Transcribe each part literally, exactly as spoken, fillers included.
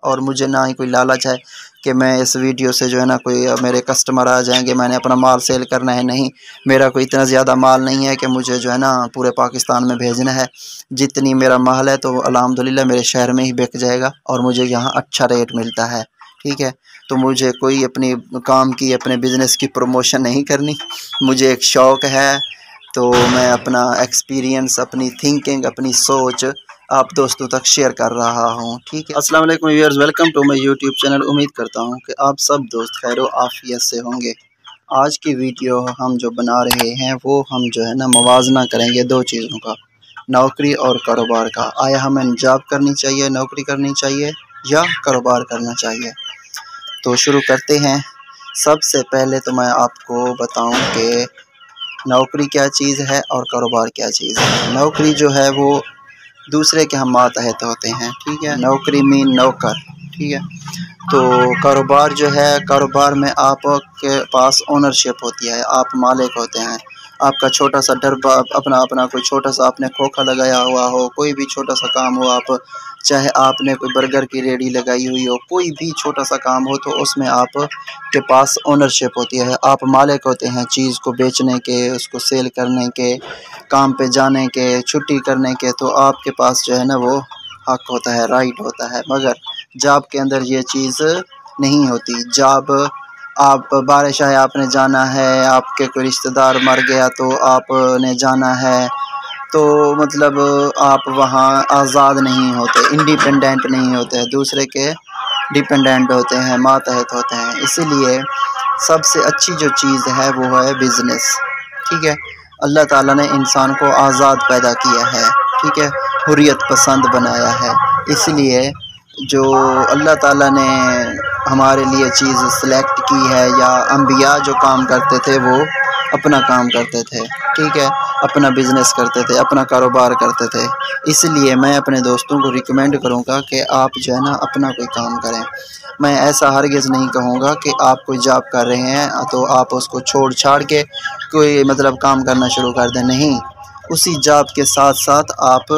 और मुझे ना ही कोई लालच है कि मैं इस वीडियो से जो है ना कोई मेरे कस्टमर आ जाएंगे, मैंने अपना माल सेल करना है। नहीं, मेरा कोई इतना ज़्यादा माल नहीं है कि मुझे जो है ना पूरे पाकिस्तान में भेजना है। जितनी मेरा माल है तो अल्हम्दुलिल्लाह मेरे शहर में ही बिक जाएगा और मुझे यहाँ अच्छा रेट मिलता है। ठीक है, तो मुझे कोई अपनी काम की, अपने बिज़नेस की प्रमोशन नहीं करनी। मुझे एक शौक़ है, तो मैं अपना एक्सपीरियंस, अपनी थिंकिंग, अपनी सोच आप दोस्तों तक शेयर कर रहा हूँ। ठीक है, अस्सलाम वालेकुम viewers, welcome to my YouTube channel. उम्मीद करता हूँ कि आप सब दोस्त खैर आफियत से होंगे। आज की वीडियो हम जो बना रहे हैं वो हम जो है ना मुवाजना करेंगे दो चीज़ों का, नौकरी और कारोबार का। आया हमें जॉब करनी चाहिए, नौकरी करनी चाहिए या कारोबार करना चाहिए? तो शुरू करते हैं। सबसे पहले तो मैं आपको बताऊं कि नौकरी क्या चीज़ है और कारोबार क्या चीज़ है। नौकरी जो है वो दूसरे के हम मातहत होते हैं। ठीक है, नौकरी मीन नौकर। ठीक है, तो कारोबार जो है, कारोबार में आपके पास ओनरशिप होती है, आप मालिक होते हैं। आपका छोटा सा डरबा, अपना अपना कोई छोटा सा आपने खोखा लगाया हुआ हो, कोई भी छोटा सा काम हो, आप चाहे आपने कोई बर्गर की रेडी लगाई हुई हो, कोई भी छोटा सा काम हो, तो उसमें आप के पास ओनरशिप होती है। आप मालिक होते हैं चीज़ को बेचने के, उसको सेल करने के, काम पे जाने के, छुट्टी करने के। तो आपके पास जो है ना वो हक होता है, राइट होता है। मगर जॉब के अंदर ये चीज़ नहीं होती। जॉब आप बारिश आए, आपने जाना है, आपके कोई रिश्तेदार मर गया तो आपने जाना है, तो मतलब आप वहाँ आज़ाद नहीं होते, इंडिपेंडेंट नहीं होते, दूसरे के डिपेंडेंट होते हैं, मातहत होते हैं। इसीलिए सबसे अच्छी जो चीज़ है वो है बिज़नेस। ठीक है, अल्लाह ताला ने इंसान को आज़ाद पैदा किया है। ठीक है, हुर्रियत पसंद बनाया है। इसलिए जो अल्लाह ताला ने हमारे लिए चीज़ सेलेक्ट की है, या अंबिया जो काम करते थे वो अपना काम करते थे। ठीक है, अपना बिज़नेस करते थे, अपना कारोबार करते थे। इसलिए मैं अपने दोस्तों को रिकमेंड करूँगा कि आप जो है ना अपना कोई काम करें। मैं ऐसा हरगिज़ नहीं कहूँगा कि आप कोई जॉब कर रहे हैं तो आप उसको छोड़ छाड़ के कोई मतलब काम करना शुरू कर दें। नहीं, उसी जॉब के साथ साथ आप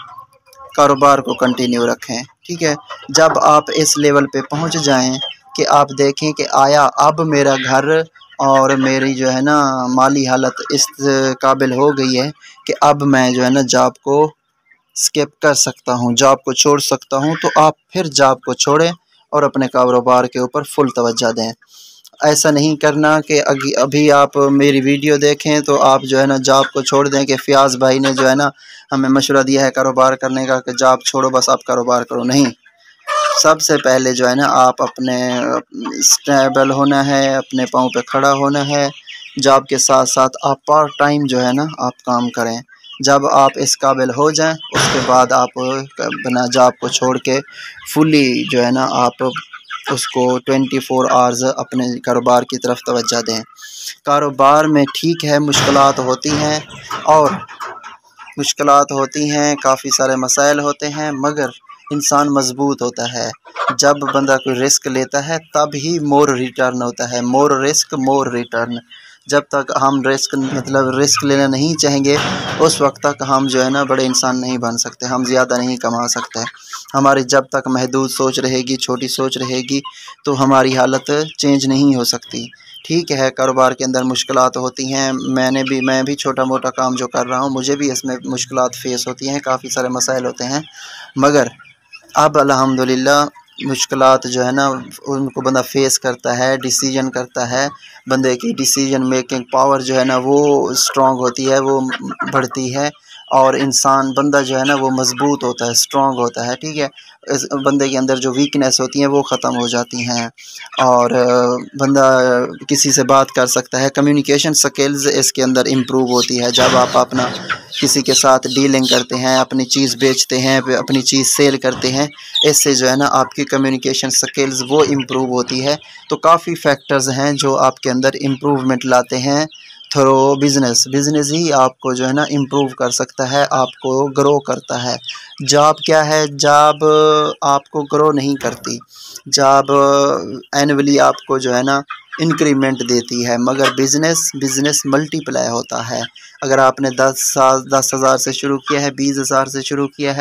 कारोबार को कंटिन्यू रखें। ठीक है, जब आप इस लेवल पे पहुंच जाएं कि आप देखें कि आया अब मेरा घर और मेरी जो है ना माली हालत इस काबिल हो गई है कि अब मैं जो है ना जॉब को स्किप कर सकता हूं, जॉब को छोड़ सकता हूं, तो आप फिर जॉब को छोड़ें और अपने कारोबार के ऊपर फुल तवज्जो दें। ऐसा नहीं करना कि अभी आप मेरी वीडियो देखें तो आप जो है ना जॉब को छोड़ दें कि फ़ियाज़ भाई ने जो है ना हमें मशवरा दिया है कारोबार करने का कि जॉब छोड़ो, बस आप कारोबार करो। नहीं, सबसे पहले जो है ना आप अपने स्टेबल होना है, अपने पाँव पे खड़ा होना है। जॉब के साथ साथ आप पार्ट टाइम जो है ना आप काम करें। जब आप इस काबिल हो जाएं उसके बाद आप बिना जॉब को छोड़ के फुली जो है ना आप उसको ट्वेंटी फोर आवर्स अपने कारोबार की तरफ तवज्जो दें। कारोबार में ठीक है मुश्किलात होती हैं और मुश्किलात होती हैं, काफ़ी सारे मसाइल होते हैं, मगर इंसान मजबूत होता है। जब बंदा कोई रिस्क लेता है तब ही मोर रिटर्न होता है। More risk more return. जब तक हम रिस्क मतलब रिस्क लेना नहीं चाहेंगे उस वक्त तक हम जो है ना बड़े इंसान नहीं बन सकते, हम ज़्यादा नहीं कमा सकते। हमारी जब तक महदूद सोच रहेगी, छोटी सोच रहेगी, तो हमारी हालत चेंज नहीं हो सकती। ठीक है, कारोबार के अंदर मुश्किलात होती हैं। मैंने भी मैं भी छोटा मोटा काम जो कर रहा हूँ मुझे भी इसमें मुश्किलात फेस होती हैं, काफ़ी सारे मसाइल होते हैं, मगर अब अल्हम्दुलिल्लाह मुश्किलात जो है ना उनको बंदा फेस करता है, डिसीजन करता है। बंदे की डिसीजन मेकिंग पावर जो है ना वो स्ट्रॉन्ग होती है, वो बढ़ती है, और इंसान बंदा जो है ना वो मजबूत होता है, स्ट्रॉन्ग होता है। ठीक है, इस बंदे के अंदर जो वीकनेस होती हैं वो ख़त्म हो जाती हैं और बंदा किसी से बात कर सकता है। कम्युनिकेशन स्किल्स इसके अंदर इम्प्रूव होती है। जब आप अपना किसी के साथ डीलिंग करते हैं, अपनी चीज़ बेचते हैं, अपनी चीज़ सेल करते हैं, इससे जो है ना आपकी कम्युनिकेशन स्किल्स वो इम्प्रूव होती है। तो काफ़ी फैक्टर्स हैं जो आपके अंदर इम्प्रूवमेंट लाते हैं थ्रू बिज़नेस। बिज़नेस ही आपको जो है ना इम्प्रूव कर सकता है, आपको ग्रो करता है। जॉब क्या है, जॉब आपको ग्रो नहीं करती। जॉब एनुअली आपको जो है ना इंक्रीमेंट देती है, मगर बिज़नेस बिज़नेस मल्टीप्लाई होता है। अगर आपने दस साल दस हज़ार से शुरू किया है, बीस हज़ार से शुरू किया है,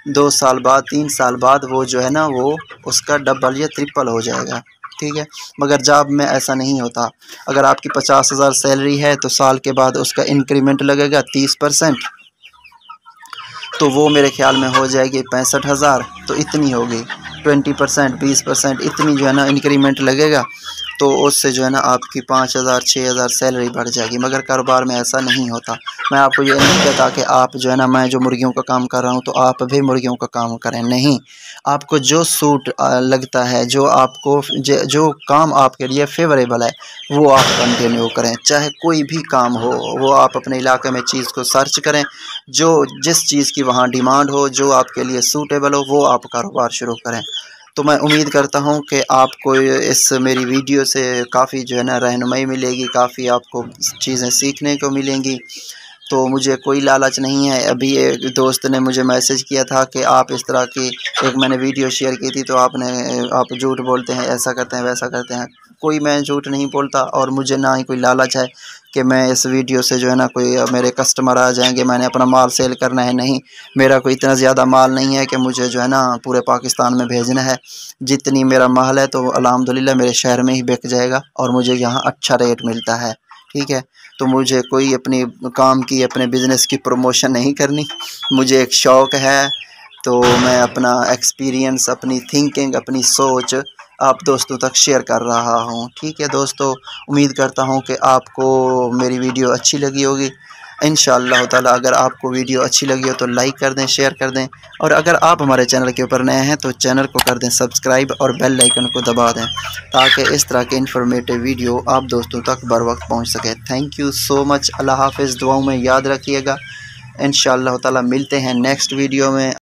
दो साल बाद तीन साल बाद वो जो है ना वो उसका डबल या ट्रिपल हो जाएगा, ठीक है। मगर जॉब में ऐसा नहीं होता। अगर आपकी पचास हज़ार सैलरी है तो साल के बाद उसका इंक्रीमेंट लगेगा तीस परसेंट, तो वो मेरे ख्याल में हो जाएगी पैंसठ हज़ार। तो इतनी होगी, ट्वेंटी परसेंट बीस परसेंट इतनी जो है ना इंक्रीमेंट लगेगा, तो उससे जो है ना आपकी पाँच हज़ार छः हज़ार सैलरी बढ़ जाएगी। मगर कारोबार में ऐसा नहीं होता। मैं आपको ये नहीं कहता कि आप जो है ना, मैं जो मुर्गियों का काम कर रहा हूँ तो आप भी मुर्गियों का काम करें, नहीं। आपको जो सूट लगता है, जो आपको जो काम आपके लिए फेवरेबल है वो आप कंटिन्यू करें, चाहे कोई भी काम हो। वो आप अपने इलाके में चीज़ को सर्च करें, जो जिस चीज़ की वहाँ डिमांड हो, जो आपके लिए सूटेबल हो, वो आप कारोबार शुरू करें। तो मैं उम्मीद करता हूँ कि आपको इस मेरी वीडियो से काफ़ी जो है ना रहनुमाई मिलेगी, काफ़ी आपको चीज़ें सीखने को मिलेंगी। तो मुझे कोई लालच नहीं है। अभी एक दोस्त ने मुझे मैसेज किया था कि आप इस तरह की एक मैंने वीडियो शेयर की थी, तो आपने आप झूठ बोलते हैं, ऐसा करते हैं वैसा करते हैं। कोई मैं झूठ नहीं बोलता, और मुझे ना ही कोई लालच है कि मैं इस वीडियो से जो है ना कोई मेरे कस्टमर आ जाएंगे, मैंने अपना माल सेल करना है, नहीं। मेरा कोई इतना ज़्यादा माल नहीं है कि मुझे जो है ना पूरे पाकिस्तान में भेजना है। जितनी मेरा माल है तो अल्हम्दुलिल्लाह मेरे शहर में ही बिक जाएगा, और मुझे यहाँ अच्छा रेट मिलता है, ठीक है। तो मुझे कोई अपनी काम की, अपने बिज़नेस की प्रमोशन नहीं करनी। मुझे एक शौक़ है, तो मैं अपना एक्सपीरियंस, अपनी थिंकिंग, अपनी सोच आप दोस्तों तक शेयर कर रहा हूँ, ठीक है दोस्तों। उम्मीद करता हूँ कि आपको मेरी वीडियो अच्छी लगी होगी। इंशाअल्लाह ताला अगर आपको वीडियो अच्छी लगी हो तो लाइक कर दें, शेयर कर दें, और अगर आप हमारे चैनल के ऊपर नए हैं तो चैनल को कर दें सब्सक्राइब और बेल आइकन को दबा दें, ताकि इस तरह के इन्फॉर्मेटिव वीडियो आप दोस्तों तक बर वक्त पहुँच सके। Thank you so much. अल्लाह हाफ़िज़। दुआओं में याद रखिएगा। इंशाअल्लाह ताला मिलते हैं नेक्स्ट वीडियो में।